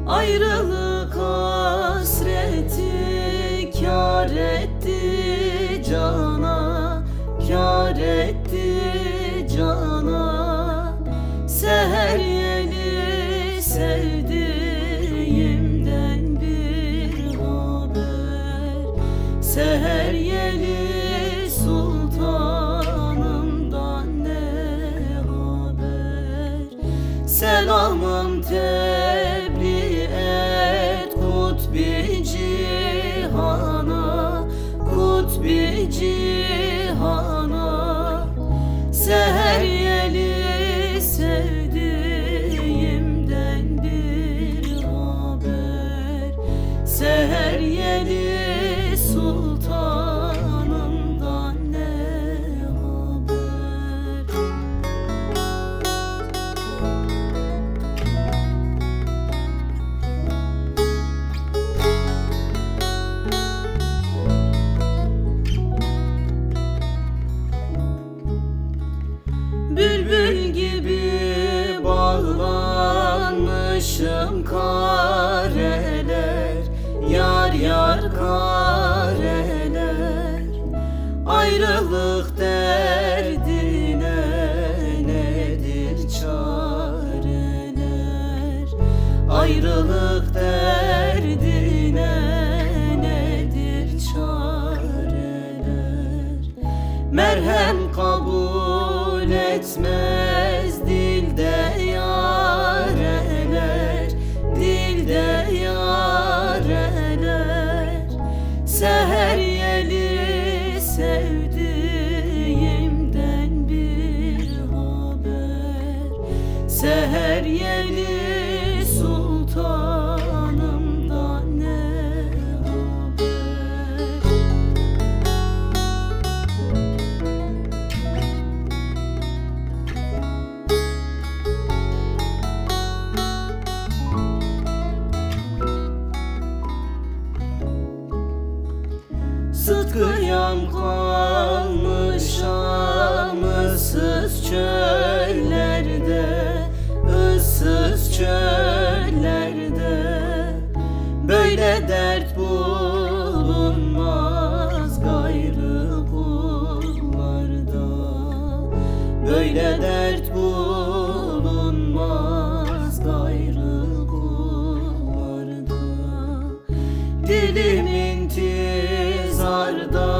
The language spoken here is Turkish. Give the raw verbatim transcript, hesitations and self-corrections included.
Ayrılık hasreti kâr etti cana, kâr etti cana. Seher yeli sevdiğimden bir haber, seher yeli sultanımdan ne haber. Selamım tebliğ et kutbi cihana, kutbi cihana. Seher yeli sevdiğimden bir haber, seher yeli sultanımdan ne haber. Bülbül gibi bağlanmışım kareler, yar yar kareler. Ayrılık derdine nedir çareler, ayrılık derdine nedir çareler. Merhem kabul etmez dilde yareler, dilde yareler. Seher yeli sevdiğimden bir haber, seher yeli sultanımdan ne haber. Sıtkıyam kalmışam ıssız çöllerde, ıssız çöllerde. Böyle dert bulunmaz gayrı kullarda, böyle dert bulunmaz gayrı kullarda. Dilim intizarda